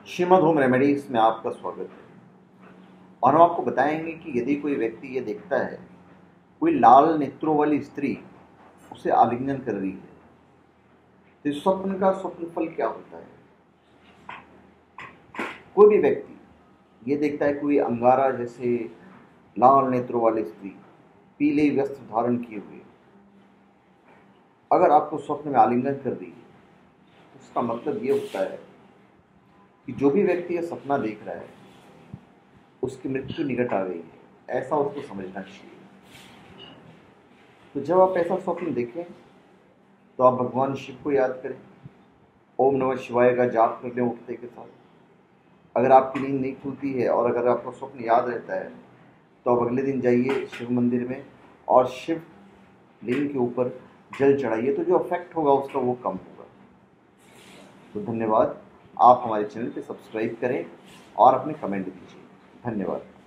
Shrimad home remedies में आपका स्वागत है। और हम आपको बताएंगे कि यदि कोई व्यक्ति ये देखता है कोई लाल नेत्रों वाली स्त्री उसे आलिंगन कर रही है तो इस स्वप्न का स्वप्न फल क्या होता है। कोई भी व्यक्ति ये देखता है कोई अंगारा जैसे लाल नेत्रों वाली स्त्री पीले वस्त्र धारण किए हुए अगर आपको स्वप्न में आलिंगन कर रही है तो इसका मतलब ये होता है कि जो भी व्यक्ति यह सपना देख रहा है उसकी मृत्यु निकट आ गई है, ऐसा उसको समझना चाहिए। तो जब आप ऐसा स्वप्न देखें तो आप भगवान शिव को याद करें, ओम नमः शिवाय का जाप कर लें उठते के साथ। अगर आपकी नींद नहीं खुलती है और अगर आपको स्वप्न याद रहता है तो आप अगले दिन जाइए शिव मंदिर में और शिव लिंग के ऊपर जल चढ़ाइए, तो जो इफेक्ट होगा उसका वो कम होगा। तो धन्यवाद। आप हमारे चैनल पे सब्सक्राइब करें और अपने कमेंट दीजिए। धन्यवाद।